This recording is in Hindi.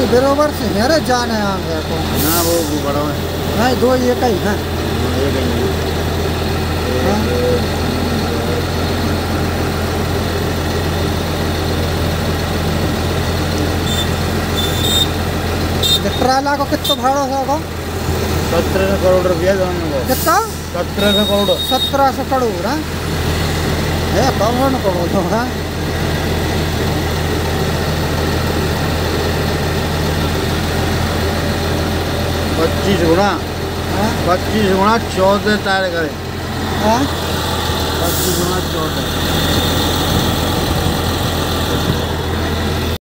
नहीं बराबर से है रे जाने आ गया तो ना वो बड़ा है नहीं दो ये का ही है ट्राला को कितना भाड़ा होगा 17 करोड़ रुपया कितना 17 करोड़ 1700 करोड़ है कौन करोड़ तो है 25 गुना 14 टायर करे 25 गुना 14